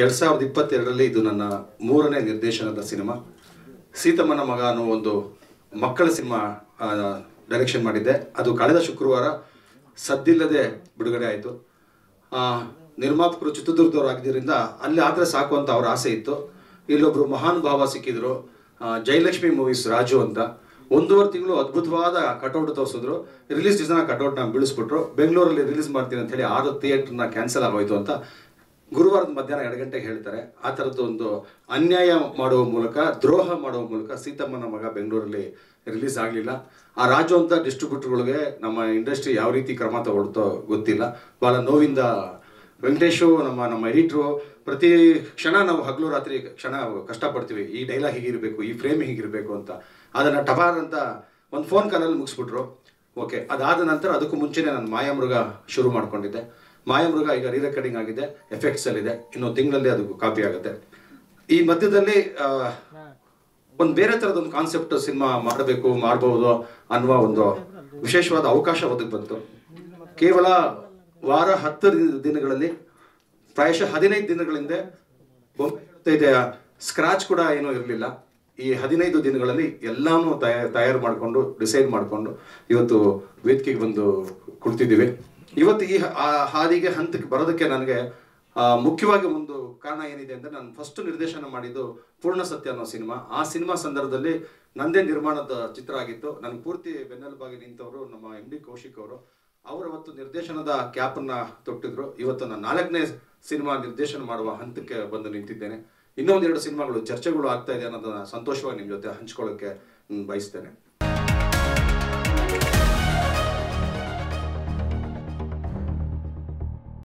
2022ರಲ್ಲಿ ಇದು ನನ್ನ 3ನೇ ನಿರ್ದೇಶನದ ಸಿನಿಮಾ. ಸೀತಮ್ಮನ ಮಗ ಅನ್ನೋ ಒಂದು ಮಕ್ಕಳ ಸಿನಿಮಾ ಡೈರೆಕ್ಷನ್ ಮಾಡಿದ್ದೆ. ಅದು ಕಳೆದ ಶುಕ್ರವಾರ ಸದ್ದಿಲ್ಲದೆ ಬಿಡುಗಡೆ ಆಯಿತು. ನಿರ್ಮಾಪಕರು ಚಿತ್ರದುರ್ಗದವರು ಆಗಿದ್ದರಿಂದ ಅಲ್ಲಿ ಆದರೆ ಸಾಕು ಅಂತ ಅವ್ರ ಆಸೆ ಇತ್ತು. ಇಲ್ಲೊಬ್ರು ಮಹಾನ್ ಭಾವ ಸಿಕ್ಕಿದ್ರು, ಜಯಲಕ್ಷ್ಮಿ ಮೂವೀಸ್ ರಾಜು ಅಂತ. 1.5 ತಿಂಗಳು ಅದ್ಭುತವಾದ ಕಟೌಟ್ ತೋರಿಸಿದ್ರು. ರಿಲೀಸ್ ದಿವಸ ಕಟೌಟ್ನ ಬೀಳಿಸ್ಬಿಟ್ರು. ಬೆಂಗಳೂರಲ್ಲಿ ರಿಲೀಸ್ ಮಾಡ್ತೀನಿ ಅಂತ ಹೇಳಿ 6 ಥಿಯೇಟರ್ನ ಕ್ಯಾನ್ಸಲ್ ಆಗೋಯ್ತು ಅಂತ ಗುರುವಾರದ ಮಧ್ಯಾಹ್ನ 2 ಗಂಟೆಗೆ ಹೇಳ್ತಾರೆ. ಆ ಥರದ್ದು ಒಂದು ಅನ್ಯಾಯ ಮಾಡುವ ಮೂಲಕ, ದ್ರೋಹ ಮಾಡುವ ಮೂಲಕ ಸೀತಮ್ಮನ ಮಗ ಬೆಂಗಳೂರಲ್ಲಿ ರಿಲೀಸ್ ಆಗಲಿಲ್ಲ. ಆ ರಾಜು ಅಂತ ಡಿಸ್ಟ್ರಿಬ್ಯೂಟರ್ಗಳಿಗೆ ನಮ್ಮ ಇಂಡಸ್ಟ್ರಿ ಯಾವ ರೀತಿ ಕ್ರಮ ತಗೊಳ್ತೋ ಗೊತ್ತಿಲ್ಲ. ಭಾಳ ನೋವಿಂದ ವೆಂಕಟೇಶು ನಮ್ಮ ಎಡಿಟ್ರು ಪ್ರತಿ ಕ್ಷಣ ನಾವು ಹಗಲು ರಾತ್ರಿ ಕ್ಷಣ ಕಷ್ಟಪಡ್ತೀವಿ. ಈ ಡೈಲಾಗ್ ಹೀಗಿರಬೇಕು, ಈ ಫ್ರೇಮ್ ಹೀಗಿರಬೇಕು ಅಂತ. ಅದನ್ನು ಟಪಾರ್ ಅಂತ ಒಂದು ಫೋನ್ ಕಾಲಲ್ಲಿ ಮುಗಿಸ್ಬಿಟ್ರು. ಓಕೆ, ಅದಾದ ನಂತರ ಅದಕ್ಕೂ ಮುಂಚೆನೇ ನಾನು ಮಾಯಾಮೃಗ ಶುರು ಮಾಡ್ಕೊಂಡಿದ್ದೆ. ಮಾಯಾಮೃಗ ಈಗ ರೀರೆಕಾರ್ಡಿಂಗ್ ಆಗಿದೆ, ಎಫೆಕ್ಟ್ಸಲ್ಲಿದೆ. ಇನ್ನೊಂದು ತಿಂಗಳಲ್ಲಿ ಅದು ಕಾಪಿ ಆಗುತ್ತೆ. ಈ ಮಧ್ಯದಲ್ಲಿ ಒಂದು ಬೇರೆ ಥರದೊಂದು ಕಾನ್ಸೆಪ್ಟ್ ಸಿನಿಮಾ ಮಾಡ್ಬೋದು ಅನ್ನುವ ಒಂದು ವಿಶೇಷವಾದ ಅವಕಾಶ ಒದಗಿ ಬಂತು. ಕೇವಲ ವಾರ 10 ದಿನಗಳಲ್ಲಿ, ಪ್ರಾಯಶಃ 15 ದಿನಗಳಿಂದ ಸ್ಕ್ರಾಚ್ ಕೂಡ ಏನೂ ಇರಲಿಲ್ಲ. ಈ 15 ದಿನಗಳಲ್ಲಿ ಎಲ್ಲಾನು ತಯಾರು ಮಾಡಿಕೊಂಡು ಡಿಸೈಡ್ ಮಾಡಿಕೊಂಡು ಇವತ್ತು ವೇದಿಕೆಗೆ ಬಂದು ಕುಳಿತಿದ್ದೀವಿ. ಇವತ್ತು ಈ ಹಾದಿಗೆ ಹಂತಕ್ಕೆ ಬರೋದಕ್ಕೆ ನನಗೆ ಮುಖ್ಯವಾಗಿ ಒಂದು ಕಾರಣ ಏನಿದೆ ಅಂದರೆ, ನಾನು ಫಸ್ಟ್ ನಿರ್ದೇಶನ ಮಾಡಿದ್ದು ಪೂರ್ಣ ಸತ್ಯ ಅನ್ನೋ ಸಿನಿಮಾ. ಆ ಸಿನಿಮಾ ಸಂದರ್ಭದಲ್ಲಿ ನಂದೇ ನಿರ್ಮಾಣದ ಚಿತ್ರ ಆಗಿತ್ತು. ನನಗೆ ಪೂರ್ತಿ ಬೆನ್ನೆಲುಬಾಗಿ ನಿಂತವರು ನಮ್ಮ MD ಕೌಶಿಕ್ ಅವರು. ಅವರು ಅವತ್ತು ನಿರ್ದೇಶನದ ಕ್ಯಾಪನ್ನು ತೊಟ್ಟಿದ್ರು. ಇವತ್ತು ನಾನು 4ನೇ ಸಿನಿಮಾ ನಿರ್ದೇಶನ ಮಾಡುವ ಹಂತಕ್ಕೆ ಬಂದು ನಿಂತಿದ್ದೇನೆ. ಇನ್ನೊಂದೆರಡು ಸಿನಿಮಾಗಳು ಚರ್ಚೆಗಳು ಆಗ್ತಾ ಇದೆ ಅನ್ನೋದನ್ನ ಸಂತೋಷವಾಗಿ ನಿಮ್ಮ ಜೊತೆ ಹಂಚ್ಕೊಳ್ಳೋಕ್ಕೆ ಬಯಸ್ತೇನೆ.